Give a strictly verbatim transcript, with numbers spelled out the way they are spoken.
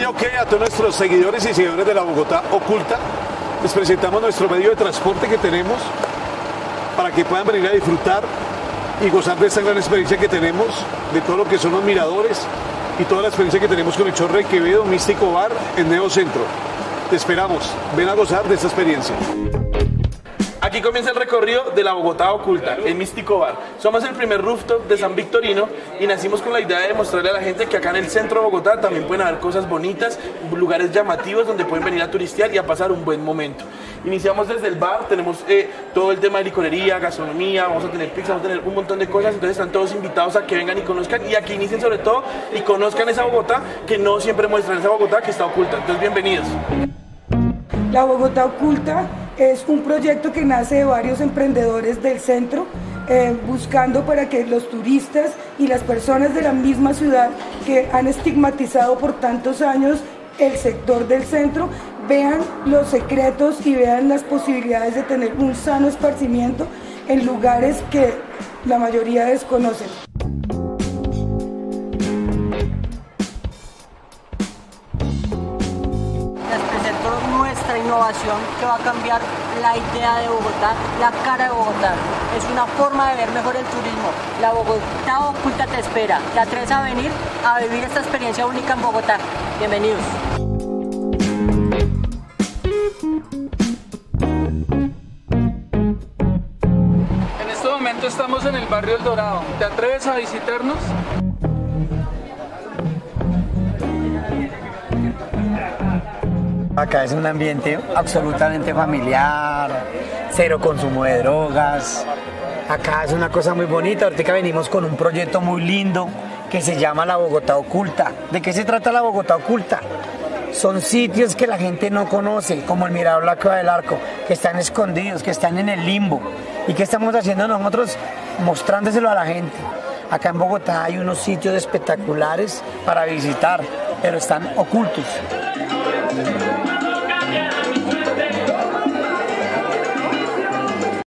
ok a todos nuestros seguidores y seguidores de la Bogotá Oculta. Les presentamos nuestro medio de transporte que tenemos para que puedan venir a disfrutar y gozar de esta gran experiencia que tenemos, de todo lo que son los miradores y toda la experiencia que tenemos con el Chorro de Quevedo, Místico Bar, en Neo Centro. Te esperamos, ven a gozar de esta experiencia. Aquí comienza el recorrido de la Bogotá Oculta, el Místico Bar. Somos el primer rooftop de San Victorino y nacimos con la idea de demostrarle a la gente que acá en el centro de Bogotá también pueden haber cosas bonitas, lugares llamativos donde pueden venir a turistear y a pasar un buen momento. Iniciamos desde el bar, tenemos eh, todo el tema de licorería, gastronomía, vamos a tener pizza, vamos a tener un montón de cosas, entonces están todos invitados a que vengan y conozcan y a que inicien sobre todo y conozcan esa Bogotá que no siempre muestran, esa Bogotá que está oculta. Entonces, bienvenidos. La Bogotá Oculta es un proyecto que nace de varios emprendedores del centro, eh, buscando para que los turistas y las personas de la misma ciudad que han estigmatizado por tantos años el sector del centro vean los secretos y vean las posibilidades de tener un sano esparcimiento en lugares que la mayoría desconocen. Nuestra innovación que va a cambiar la idea de Bogotá, la cara de Bogotá. Es una forma de ver mejor el turismo. La Bogotá Oculta te espera. ¿Te atreves a venir a vivir esta experiencia única en Bogotá? Bienvenidos. En este momento estamos en el barrio El Dorado. ¿Te atreves a visitarnos? Acá es un ambiente absolutamente familiar, cero consumo de drogas. Acá es una cosa muy bonita. Ahorita venimos con un proyecto muy lindo que se llama la Bogotá Oculta. ¿De qué se trata la Bogotá Oculta? Son sitios que la gente no conoce, como el Mirador La Cueva del Arco, que están escondidos, que están en el limbo. ¿Y qué estamos haciendo nosotros? Mostrándoselo a la gente. Acá en Bogotá hay unos sitios espectaculares para visitar, pero están ocultos.